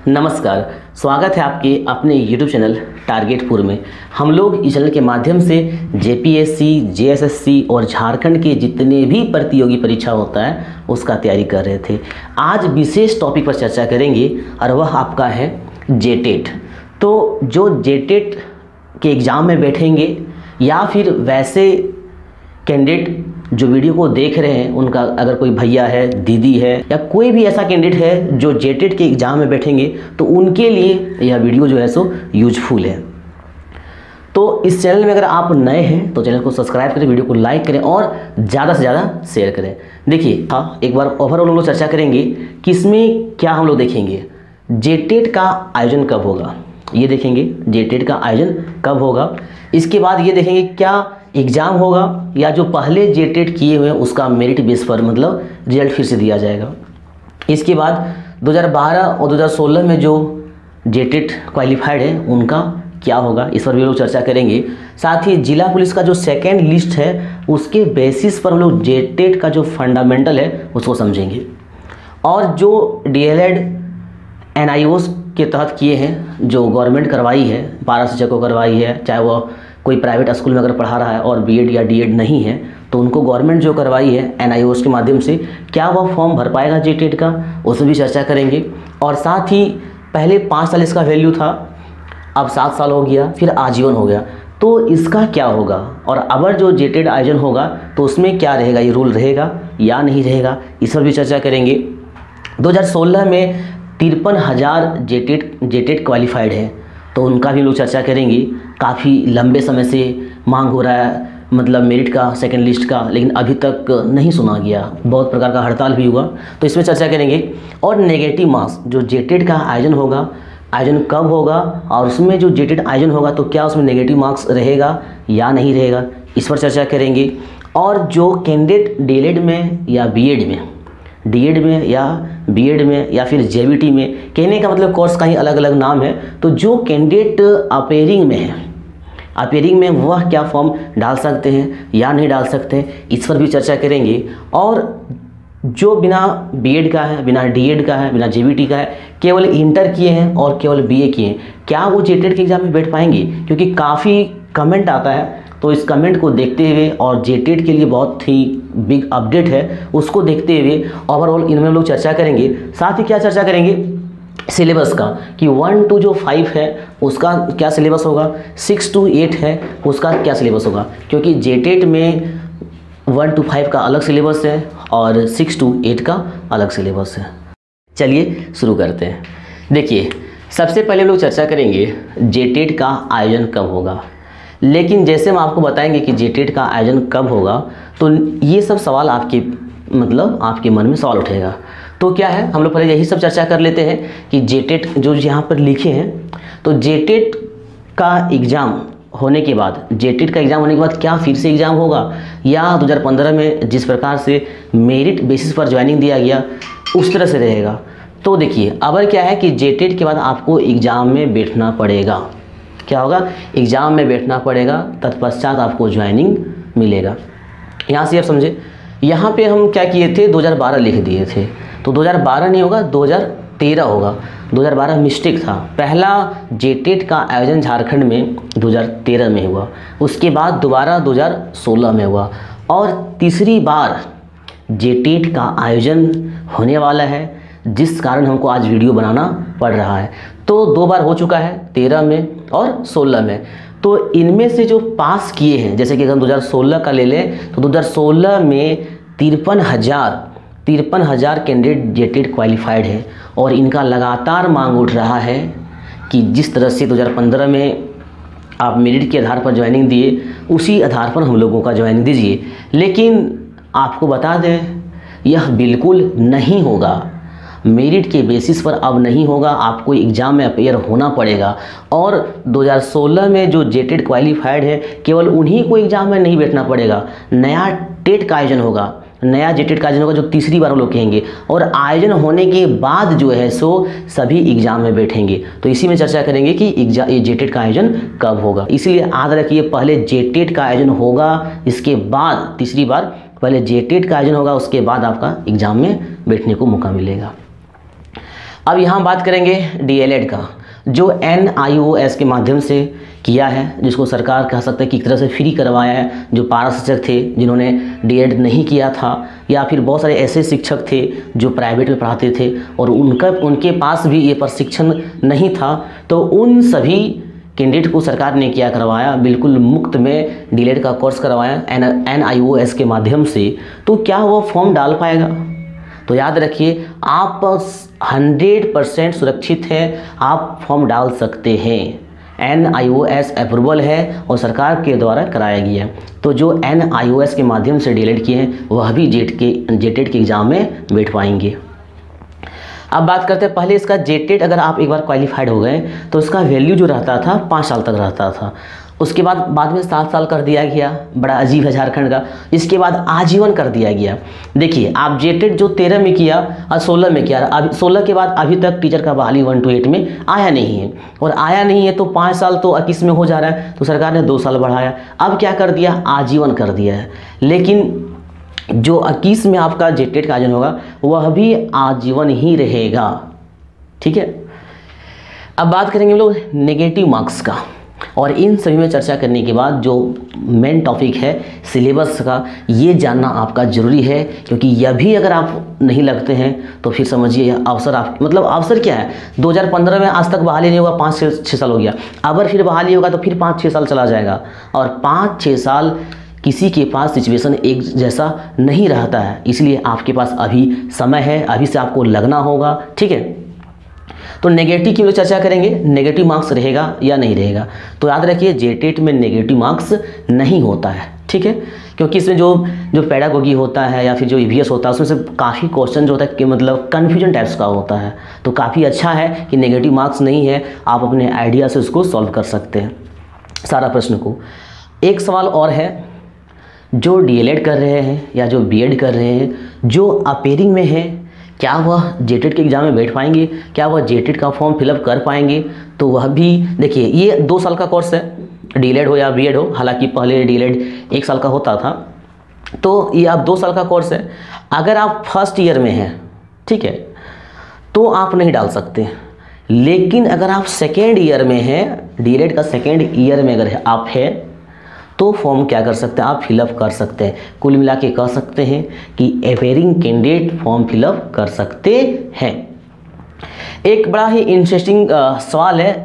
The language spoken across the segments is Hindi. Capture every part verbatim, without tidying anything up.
नमस्कार, स्वागत है आपके अपने यूट्यूब चैनल टारगेटपुर में। हम लोग इस चैनल के माध्यम से जेपीएससी, जेएसएससी और झारखंड के जितने भी प्रतियोगी परीक्षा होता है उसका तैयारी कर रहे थे। आज विशेष टॉपिक पर चर्चा करेंगे और वह आपका है जेटेट। तो जो जेटेट के एग्ज़ाम में बैठेंगे या फिर वैसे कैंडिडेट जो वीडियो को देख रहे हैं, उनका अगर कोई भैया है, दीदी है या कोई भी ऐसा कैंडिडेट है जो जेटेट के एग्ज़ाम में बैठेंगे तो उनके लिए यह वीडियो जो है सो यूजफुल है। तो इस चैनल में अगर आप नए हैं तो चैनल को सब्सक्राइब करें, वीडियो को लाइक करें और ज़्यादा से ज़्यादा शेयर करें। देखिए, हाँ, एक बार ओवरऑल हम लोग चर्चा करेंगे कि इसमें क्या हम लोग देखेंगे। जेटेट का आयोजन कब होगा ये देखेंगे, जेटेट का आयोजन कब होगा। इसके बाद ये देखेंगे क्या एग्ज़ाम होगा या जो पहले जेटेट किए हुए हैं उसका मेरिट बेस पर मतलब रिजल्ट फिर से दिया जाएगा। इसके बाद दो हज़ार बारह और दो हज़ार सोलह में जो जेटेट क्वालिफाइड है उनका क्या होगा, इस पर भी लोग चर्चा करेंगे। साथ ही जिला पुलिस का जो सेकेंड लिस्ट है उसके बेसिस पर हम लोग जेटेट का जो फंडामेंटल है उसको समझेंगे। और जो D L Ed N I O के तहत किए हैं, जो गवर्नमेंट करवाई है, पारा शिक्षक को करवाई है, चाहे वह कोई प्राइवेट स्कूल में अगर पढ़ा रहा है और बीएड या डीएड नहीं है तो उनको गवर्नमेंट जो करवाई है एन आई ओ के माध्यम से, क्या वह फॉर्म भर पाएगा जेटेट का, उसमें भी चर्चा करेंगे। और साथ ही पहले पाँच साल इसका वैल्यू था, अब सात साल हो गया, फिर आजीवन हो गया, तो इसका क्या होगा। और अगर जो जेटेट आयोजन होगा तो उसमें क्या रहेगा, ये रूल रहेगा या नहीं रहेगा, इस पर भी चर्चा करेंगे। दो हज़ार सोलह में तिरपन हज़ार जेटेट जेटेट क्वालिफाइड है तो उनका भी लोग चर्चा करेंगे। काफ़ी लंबे समय से मांग हो रहा है, मतलब मेरिट का, सेकंड लिस्ट का, लेकिन अभी तक नहीं सुना गया, बहुत प्रकार का हड़ताल भी हुआ, तो इसमें चर्चा करेंगे। और नेगेटिव मार्क्स जो जेटेट का आयोजन होगा, आयोजन कब होगा और उसमें जो जेटेट आयोजन होगा तो क्या उसमें नेगेटिव मार्क्स रहेगा या नहीं रहेगा, इस पर चर्चा करेंगे। और जो कैंडिडेट डीएलएड में या बीएड में डीएड में या बीएड में या फिर जेबीटी में, कहने का मतलब कोर्स का ही अलग अलग नाम है, तो जो कैंडिडेट अपेयरिंग में है, अपेयरिंग में वह क्या फॉर्म डाल सकते हैं या नहीं डाल सकते हैं, इस पर भी चर्चा करेंगे। और जो बिना बीएड का है, बिना डीएड का है, बिना जेबीटी का है, केवल इंटर किए हैं और केवल बीए किए हैं, क्या वो जेटेट के एग्ज़ाम में बैठ पाएंगे, क्योंकि काफ़ी कमेंट आता है। तो इस कमेंट को देखते हुए और जेटेट के लिए बहुत ही बिग अपडेट है, उसको देखते हुए ओवरऑल इनमें हम लोग चर्चा करेंगे। साथ ही क्या चर्चा करेंगे, सिलेबस का, कि वन टू जो फाइव है उसका क्या सिलेबस होगा, सिक्स टू एट है उसका क्या सिलेबस होगा, क्योंकि जेटेट में वन टू फाइव का अलग सिलेबस है और सिक्स टू एट का अलग सिलेबस है। चलिए शुरू करते हैं। देखिए, सबसे पहले हम लोग चर्चा करेंगे जेटेट का आयोजन कब होगा। लेकिन जैसे हम आपको बताएंगे कि जेटेट का आयोजन कब होगा तो ये सब सवाल आपके मतलब आपके मन में सवाल उठेगा। तो क्या है, हम लोग पहले यही सब चर्चा कर लेते हैं कि जेटेट जो यहाँ पर लिखे हैं, तो जेटेट का एग्ज़ाम होने के बाद, जेटेट का एग्ज़ाम होने के बाद क्या फिर से एग्ज़ाम होगा या दो हज़ार पंद्रह में जिस प्रकार से मेरिट बेसिस पर ज्वाइनिंग दिया गया उस तरह से रहेगा। तो देखिए, अब क्या है कि जेटेट के बाद आपको एग्ज़ाम में बैठना पड़ेगा। क्या होगा, एग्ज़ाम में बैठना पड़ेगा, तत्पश्चात आपको ज्वाइनिंग मिलेगा। यहाँ से आप समझे, यहाँ पे हम क्या किए थे, दो हज़ार बारह लिख दिए थे, तो दो हज़ार बारह नहीं होगा, दो हज़ार तेरह होगा। दो हज़ार बारह मिस्टेक था, पहला जेटेट का आयोजन झारखंड में दो हज़ार तेरह में हुआ, उसके बाद दोबारा दो हज़ार सोलह में हुआ और तीसरी बार जेटेट का आयोजन होने वाला है, जिस कारण हमको आज वीडियो बनाना पड़ रहा है। तो दो बार हो चुका है, तेरह में और सोलह में। तो इनमें से जो पास किए हैं, जैसे कि अगर हम दो हज़ार सोलह का ले लें तो दो हज़ार सोलह में तिरपन हज़ार तिरपन हज़ार कैंडिडेट जेटेट क्वालिफाइड है और इनका लगातार मांग उठ रहा है कि जिस तरह से दो हज़ार पंद्रह में आप मेरिट के आधार पर ज्वाइनिंग दिए, उसी आधार पर हम लोगों का ज्वाइनिंग दीजिए। लेकिन आपको बता दें, यह बिल्कुल नहीं होगा, मेरिट के बेसिस पर अब नहीं होगा, आपको एग्ज़ाम में अपेयर होना पड़ेगा। और दो हज़ार सोलह में जो जेटेट क्वालिफाइड है केवल उन्हीं को एग्ज़ाम में नहीं बैठना पड़ेगा, नया टेट का आयोजन होगा, नया जेटेट का आयोजन होगा जो तीसरी बार हम लोग कहेंगे, और आयोजन होने के बाद जो है सो सभी एग्ज़ाम में बैठेंगे। तो इसी में चर्चा करेंगे कि एग्जाम ये जेटेट का आयोजन कब होगा। इसलिए याद रखिए, पहले जेटेट का आयोजन होगा, इसके बाद तीसरी बार पहले जेटेट का आयोजन होगा, उसके बाद आपका एग्ज़ाम में बैठने को मौका मिलेगा। अब यहाँ बात करेंगे डीएलएड का, जो एन आई ओ एस के माध्यम से किया है, जिसको सरकार कह सकते हैं कि एक तरह से फ्री करवाया है। जो पारा शिक्षक थे जिन्होंने डीएड नहीं किया था, या फिर बहुत सारे ऐसे शिक्षक थे जो प्राइवेट में पढ़ाते थे और उनका उनके पास भी ये प्रशिक्षण नहीं था, तो उन सभी कैंडिडेट को सरकार ने क्या करवाया, बिल्कुल मुफ्त में डीएलएड का कोर्स करवाया N N I O S के माध्यम से। तो क्या वो फॉर्म डाल पाएगा? तो याद रखिए, आप हंड्रेड परसेंट सुरक्षित है, आप फॉर्म डाल सकते हैं। N I O S approval है और सरकार के द्वारा कराया गया है। तो जो एन आई ओ एस के माध्यम से डीएलएड किए हैं वह भी जेट के जेटेड के एग्ज़ाम में बैठ पाएंगे। अब बात करते हैं, पहले इसका जेटेड अगर आप एक बार क्वालिफाइड हो गए तो इसका वैल्यू जो रहता था पाँच साल तक रहता था, उसके बाद बाद में सात साल कर दिया गया। बड़ा अजीब है झारखंड का। इसके बाद आजीवन कर दिया गया। देखिए, आप जेटेड जो तेरह में किया और सोलह में किया, अभी सोलह के बाद अभी तक टीचर का बहाली वन टू एट में आया नहीं है, और आया नहीं है तो पाँच साल तो इक्कीस में हो जा रहा है, तो सरकार ने दो साल बढ़ाया। अब क्या कर दिया, आजीवन कर दिया है। लेकिन जो इक्कीस में आपका जेटेड का आयोजन होगा वह भी आजीवन ही रहेगा। ठीक है। अब बात करेंगे हम लोग नेगेटिव मार्क्स का, और इन सभी में चर्चा करने के बाद जो मेन टॉपिक है सिलेबस का, ये जानना आपका ज़रूरी है, क्योंकि यह भी अगर आप नहीं लगते हैं तो फिर समझिए यह अवसर आप मतलब अवसर क्या है, दो हज़ार पंद्रह में आज तक बहाली नहीं होगा, पाँच छः छः साल हो गया, अगर फिर बहाली होगा तो फिर पाँच छः साल चला जाएगा, और पाँच छः साल किसी के पास सिचुएशन एक जैसा नहीं रहता है। इसलिए आपके पास अभी समय है, अभी से आपको लगना होगा। ठीक है। तो नेगेटिव की हम लोग चर्चा करेंगे, नेगेटिव मार्क्स रहेगा या नहीं रहेगा। तो याद रखिए, जेटेट में नेगेटिव मार्क्स नहीं होता है। ठीक है। क्योंकि इसमें जो जो पेडागोगी होता है या फिर जो ईवीएस होता है उसमें से काफ़ी क्वेश्चन जो होता है कि मतलब कन्फ्यूजन टाइप्स का होता है। तो काफ़ी अच्छा है कि नेगेटिव मार्क्स नहीं है, आप अपने आइडिया से उसको सॉल्व कर सकते हैं सारा प्रश्न को। एक सवाल और है, जो डीएलएड कर रहे हैं या जो बीएड कर रहे हैं, जो अपेयरिंग में है, क्या वह जेटेड के एग्ज़ाम में बैठ पाएंगे, क्या वह जेटेड का फॉर्म फिलअप कर पाएंगे? तो वह भी देखिए, ये दो साल का कोर्स है, डीएलएड हो या बीएड हो। हालांकि पहले डीएलएड एक साल का होता था, तो ये अब दो साल का कोर्स है। अगर आप फर्स्ट ईयर में हैं, ठीक है, तो आप नहीं डाल सकते। लेकिन अगर आप सेकेंड ईयर में हैं, डीएलएड का सेकेंड ईयर में अगर आप है तो फॉर्म क्या कर सकते हैं, आप फिलअप कर सकते हैं। कुल मिला के कह सकते हैं कि अपेयरिंग कैंडिडेट फॉर्म फिलअप कर सकते हैं। एक बड़ा ही इंटरेस्टिंग सवाल है,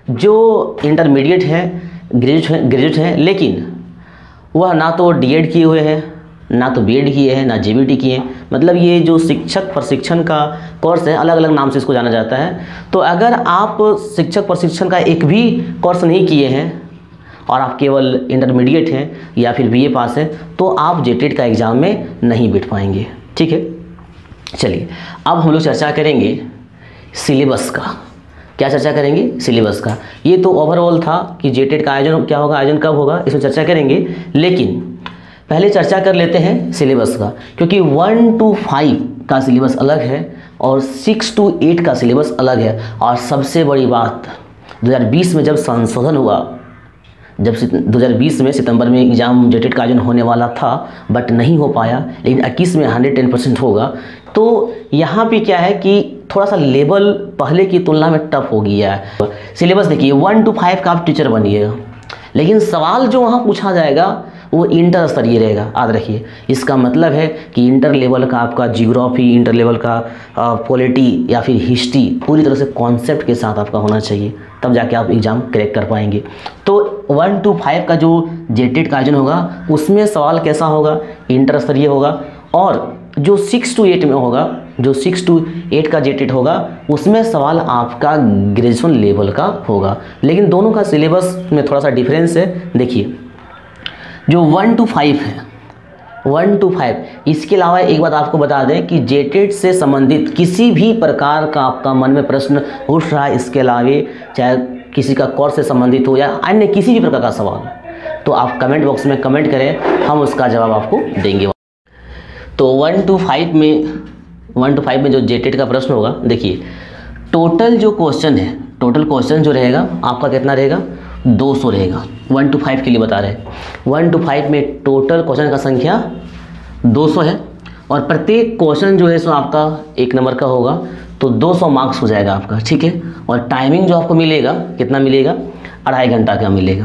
जो इंटरमीडिएट है, ग्रेजुएट है ग्रेजुएट हैं, लेकिन वह ना तो डीएड किए हुए हैं, ना तो बीएड किए हैं, ना जेबीटी किए हैं। मतलब ये जो शिक्षक प्रशिक्षण का कोर्स है, अलग अलग नाम से इसको जाना जाता है। तो अगर आप शिक्षक प्रशिक्षण का एक भी कोर्स नहीं किए हैं और आप केवल इंटरमीडिएट हैं या फिर बीए पास हैं, तो आप जेटेड का एग्ज़ाम में नहीं बैठ पाएंगे। ठीक है। चलिए, अब हम लोग चर्चा करेंगे सिलेबस का। क्या चर्चा करेंगे? सिलेबस का। ये तो ओवरऑल था कि जेटेड का आयोजन क्या होगा, आयोजन कब होगा, इसमें चर्चा करेंगे। लेकिन पहले चर्चा कर लेते हैं सिलेबस का, क्योंकि वन टू फाइव का सिलेबस अलग है और सिक्स टू एट का सिलेबस अलग है। और सबसे बड़ी बात, दो हज़ार बीस में जब संशोधन हुआ, जब दो हज़ार बीस में सितंबर में एग्ज़ाम जेटेड का आयोजन होने वाला था, बट नहीं हो पाया, लेकिन इक्कीस में हंड्रेड टेन परसेंट होगा। तो यहाँ पे क्या है कि थोड़ा सा लेवल पहले की तुलना में टफ हो गया है। सिलेबस देखिए, वन टू फाइव का आप टीचर बनिएगा, लेकिन सवाल जो वहाँ पूछा जाएगा वो इंटर स्तरीय रहेगा। याद रखिए, इसका मतलब है कि इंटर लेवल का आपका जियोग्राफी, इंटर लेवल का पॉलिटी या फिर हिस्ट्री पूरी तरह से कॉन्सेप्ट के साथ आपका होना चाहिए, तब जाके आप एग्ज़ाम क्रैक कर पाएंगे। तो वन टू फाइव का जो जेटेड का आयोजन होगा उसमें सवाल कैसा होगा, इंटर स्तरीय होगा। और जो सिक्स टू एट में होगा, जो सिक्स टू एट का जेटेड होगा, उसमें सवाल आपका ग्रेजुएशन लेवल का होगा। लेकिन दोनों का सिलेबस में थोड़ा सा डिफरेंस है। देखिए, जो वन टू फाइव है, वन टू फाइव, इसके अलावा एक बात आपको बता दें कि जेटेड से संबंधित किसी भी प्रकार का आपका मन में प्रश्न उठ रहा है, इसके अलावा चाहे किसी का कोर्स से संबंधित हो या अन्य किसी भी प्रकार का सवाल, तो आप कमेंट बॉक्स में कमेंट करें, हम उसका जवाब आपको देंगे। तो वन टू फाइव में वन टू फाइव में जो जेटेड का प्रश्न होगा, देखिए टोटल जो क्वेश्चन है, टोटल क्वेश्चन जो रहेगा आपका कितना रहेगा, दो सौ रहेगा। वन टू फाइव के लिए बता रहे हैं। वन टू फाइव में टोटल क्वेश्चन का संख्या दो सौ है, और प्रत्येक क्वेश्चन जो है सो आपका एक नंबर का होगा। तो दो सौ मार्क्स हो जाएगा आपका, ठीक है। और टाइमिंग जो आपको मिलेगा कितना मिलेगा, अढ़ाई घंटा का मिलेगा।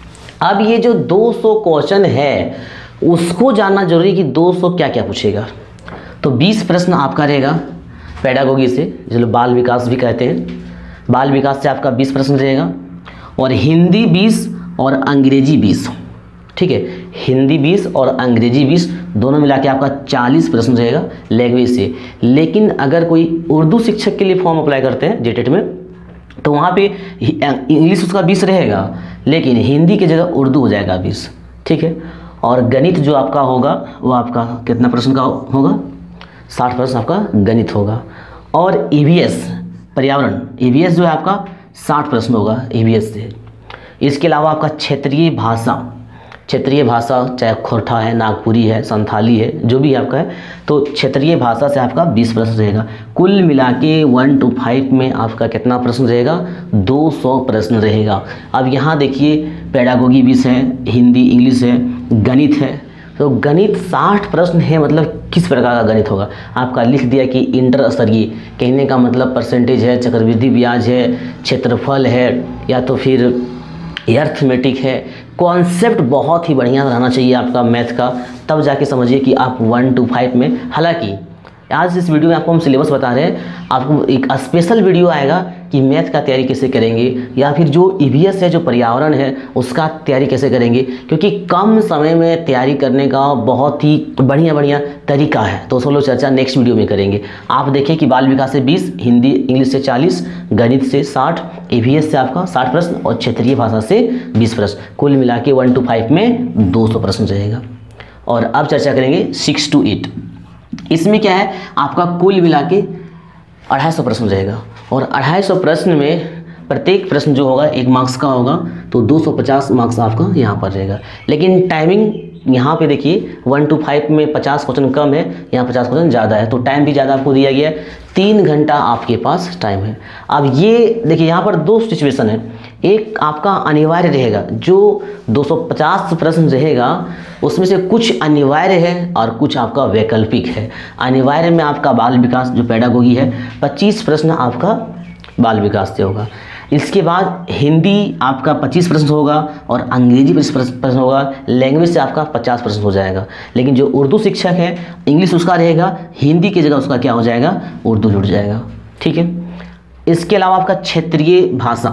अब ये जो दो सौ क्वेश्चन है उसको जानना जरूरी है कि दो सौ क्या क्या पूछेगा। तो बीस प्रश्न आपका रहेगा पेडागोगी से, जो बाल विकास भी कहते हैं, बाल विकास से आपका बीस प्रश्न रहेगा, और हिंदी बीस और अंग्रेजी बीस, ठीक है। हिंदी बीस और अंग्रेजी बीस दोनों मिला के आपका चालीस प्रश्न रहेगा लैंग्वेज से। लेकिन अगर कोई उर्दू शिक्षक के लिए फॉर्म अप्लाई करते हैं जेटेट में, तो वहाँ पे इंग्लिश उसका बीस रहेगा, लेकिन हिंदी की जगह उर्दू हो जाएगा बीस, ठीक है। और गणित जो आपका होगा वो आपका कितना प्रश्न का होगा, साठ प्रश्न आपका गणित होगा। और ई वी एस पर्यावरण, ई वी एस जो है आपका साठ प्रश्न होगा ई वी एस से। इसके अलावा आपका क्षेत्रीय भाषा, क्षेत्रीय भाषा चाहे खोरठा है, नागपुरी है, संथाली है, जो भी आपका है, तो क्षेत्रीय भाषा से आपका बीस प्रश्न रहेगा। कुल मिला के वन टू फाइव में आपका कितना प्रश्न रहेगा, दो सौ प्रश्न रहेगा। अब यहाँ देखिए पेडागोगी बीस है, हिंदी इंग्लिश है, गणित है। तो गणित साठ प्रश्न है, मतलब किस प्रकार का गणित होगा आपका लिख दिया कि इंटर स्तरीय, कहने का मतलब परसेंटेज है, चक्रवृद्धि ब्याज है, क्षेत्रफल है, या तो फिर अर्थमेटिक है। कॉन्सेप्ट बहुत ही बढ़िया रहना चाहिए आपका मैथ का, तब जाके समझिए कि आप वन टू फाइव में। हालांकि आज इस वीडियो में आपको हम सिलेबस बता रहे हैं, आपको एक स्पेशल वीडियो आएगा कि मैथ का तैयारी कैसे करेंगे, या फिर जो ई वी एस है, जो पर्यावरण है, उसका तैयारी कैसे करेंगे, क्योंकि कम समय में तैयारी करने का बहुत ही बढ़िया बढ़िया तरीका है। तो सब लोग चर्चा नेक्स्ट वीडियो में करेंगे। आप देखिए कि बाल विकास से बीस, हिंदी इंग्लिश से चालीस, गणित से साठ, ई वी एस से आपका साठ प्रश्न और क्षेत्रीय भाषा से बीस प्रश्न, कुल मिला के वन टू फाइव में दो सौ प्रश्न रहेगा। और अब चर्चा करेंगे सिक्स टू एट। इसमें क्या है, आपका कुल मिला के अढ़ाई सौ प्रश्न रहेगा, और अढ़ाई सौ प्रश्न में प्रत्येक प्रश्न जो होगा एक मार्क्स का होगा, तो दो सौ पचास मार्क्स आपका यहाँ पर रहेगा। लेकिन टाइमिंग यहाँ पे देखिए वन टू फाइव में पचास क्वेश्चन कम है, यहाँ पचास क्वेश्चन ज़्यादा है, तो टाइम भी ज़्यादा आपको दिया गया है, तीन घंटा आपके पास टाइम है। अब ये देखिए यहाँ पर दो सिचुएशन है, एक आपका अनिवार्य रहेगा, जो दो सौ पचास प्रश्न रहेगा उसमें से कुछ अनिवार्य है और कुछ आपका वैकल्पिक है। अनिवार्य में आपका बाल विकास जो पेडागोगी है, पच्चीस प्रश्न आपका बाल विकास से होगा। इसके बाद हिंदी आपका पच्चीस प्रश्न होगा और अंग्रेजी पच्चीस प्रश्न होगा, लैंग्वेज से आपका पचास प्रश्न हो जाएगा। लेकिन जो उर्दू शिक्षक है, इंग्लिश उसका रहेगा, हिंदी की जगह उसका क्या हो जाएगा, उर्दू जुड़ जाएगा, ठीक है। इसके अलावा आपका क्षेत्रीय भाषा,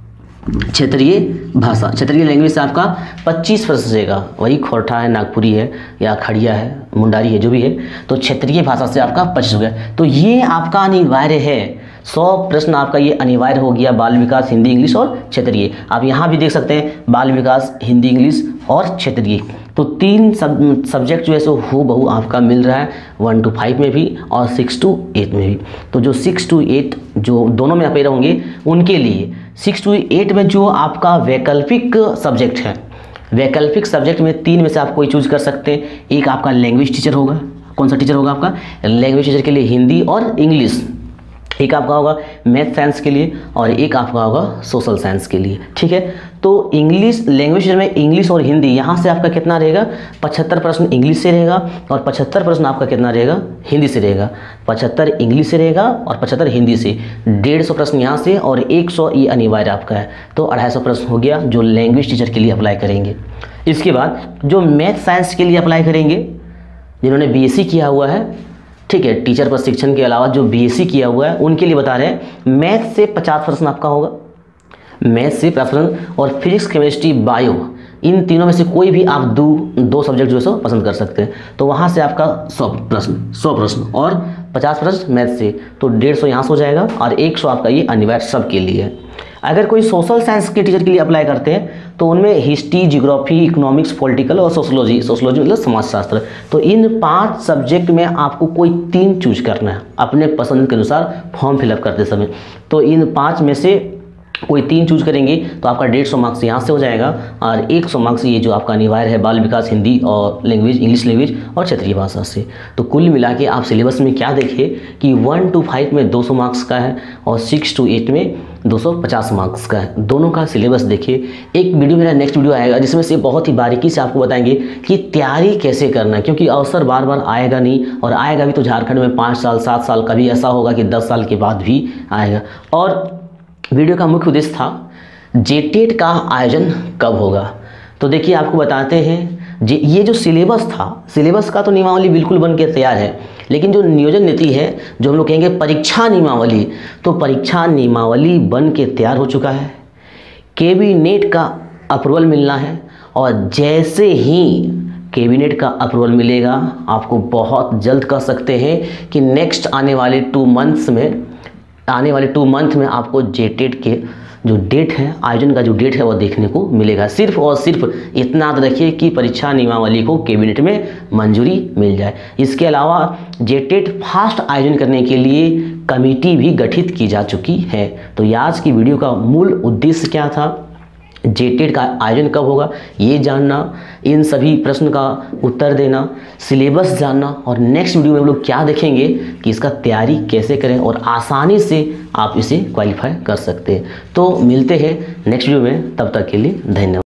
क्षेत्रीय भाषा क्षेत्रीय लैंग्वेज से आपका पच्चीस प्रश्न रहेगा, वही खोरठा है, नागपुरी है, या खड़िया है, मुंडारी है, जो भी है, तो क्षेत्रीय भाषा से आपका पच्चीस हो गया। तो ये आपका अनिवार्य है, सौ प्रश्न आपका ये अनिवार्य हो गया, बाल विकास, हिंदी इंग्लिश और क्षेत्रीय। आप यहाँ भी देख सकते हैं बाल विकास, हिंदी इंग्लिश और क्षेत्रीय, तो तीन सब सब्जेक्ट जो है सो हो बहु आपका मिल रहा है वन टू फाइव में भी और सिक्स टू एट में भी। तो जो सिक्स टू एट जो दोनों में अपेयर होंगे उनके लिए सिक्स टू एट में जो आपका वैकल्पिक सब्जेक्ट है, वैकल्पिक सब्जेक्ट में तीन में से आप कोई चूज कर सकते हैं। एक आपका लैंग्वेज टीचर होगा, कौन सा टीचर होगा आपका, लैंग्वेज टीचर के लिए हिंदी और इंग्लिश, एक आपका होगा मैथ साइंस के लिए और एक आपका होगा सोशल साइंस के लिए, ठीक है। तो इंग्लिश लैंग्वेज में इंग्लिश और हिंदी, यहाँ से आपका कितना रहेगा, पचहत्तर प्रश्न इंग्लिश से रहेगा और पचहत्तर प्रश्न आपका कितना रहेगा, हिंदी से रहेगा। पचहत्तर इंग्लिश से रहेगा और पचहत्तर हिंदी से, डेढ़ सौ प्रश्न यहाँ से और एक सौ ये अनिवार्य आपका है, तो अढ़ाई सौ प्रश्न हो गया जो लैंग्वेज टीचर के लिए अप्लाई करेंगे। इसके बाद जो मैथ साइंस के लिए अप्लाई करेंगे, जिन्होंने बी एस सी किया हुआ है, ठीक है, टीचर प्रशिक्षण के अलावा जो बी एस सी किया हुआ है उनके लिए बता रहे हैं, मैथ से पचास प्रश्न आपका होगा, मैथ से पचास प्रश्न, और फिजिक्स, केमिस्ट्री, बायो, इन तीनों में से कोई भी आप दो दो सब्जेक्ट जो है सो पसंद कर सकते हैं। तो वहाँ से आपका सौ प्रश्न सौ प्रश्न और पचास प्रश्न मैथ से, तो डेढ़ सौ यहाँ से हो जाएगा और एक सौ आपका ये अनिवार्य सब के लिए है। अगर कोई सोशल साइंस के टीचर के लिए अप्लाई करते हैं तो उनमें हिस्ट्री, जियोग्राफी, इकोनॉमिक्स, पॉलिटिकल और सोशोलॉजी, सोशोलॉजी मतलब समाजशास्त्र, तो इन पांच सब्जेक्ट में आपको कोई तीन चूज करना है अपने पसंद के अनुसार फॉर्म फिलअप करते समय। तो इन पांच में से कोई तीन चूज करेंगे तो आपका डेढ़ सौ मार्क्स यहाँ से हो जाएगा और एक सौ मार्क्स ये जो आपका अनिवार्य है बाल विकास हिंदी और लैंग्वेज इंग्लिश लैंग्वेज और क्षेत्रीय भाषा से। तो कुल मिला के आप सिलेबस में क्या देखिए कि वन टू फाइव में दो सौ मार्क्स का है और सिक्स टू एट में दो सौ पचास मार्क्स का है। दोनों का सिलेबस देखिए। एक वीडियो मेरा नेक्स्ट वीडियो आएगा जिसमें से बहुत ही बारीकी से आपको बताएंगे कि तैयारी कैसे करना है, क्योंकि अवसर बार बार आएगा नहीं, और आएगा भी तो झारखंड में पाँच साल सात साल कभी ऐसा होगा कि दस साल के बाद भी आएगा। और वीडियो का मुख्य उद्देश्य था जेटेट का आयोजन कब होगा। तो देखिए आपको बताते हैं, जे ये जो सिलेबस था, सिलेबस का तो नियमावली बिल्कुल बन के तैयार है, लेकिन जो नियोजन नीति है, जो हम लोग कहेंगे परीक्षा नियमावली, तो परीक्षा नियमावली बन के तैयार हो चुका है। कैबिनेट का अप्रूवल मिलना है, और जैसे ही कैबिनेट का अप्रूवल मिलेगा, आपको बहुत जल्द कह सकते हैं कि नेक्स्ट आने वाले टू मंथ्स में आने वाले टू मंथ में आपको जेटेट के जो डेट है, आयोजन का जो डेट है वो देखने को मिलेगा। सिर्फ और सिर्फ इतना याद रखिए कि परीक्षा नियमावली को कैबिनेट में मंजूरी मिल जाए। इसके अलावा जेटेट फास्ट आयोजन करने के लिए कमेटी भी गठित की जा चुकी है। तो आज की वीडियो का मूल उद्देश्य क्या था, जेटेट का आयोजन कब होगा ये जानना, इन सभी प्रश्न का उत्तर देना, सिलेबस जानना, और नेक्स्ट वीडियो में हम लोग क्या देखेंगे कि इसका तैयारी कैसे करें और आसानी से आप इसे क्वालिफाई कर सकते हैं। तो मिलते हैं नेक्स्ट वीडियो में, तब तक के लिए धन्यवाद।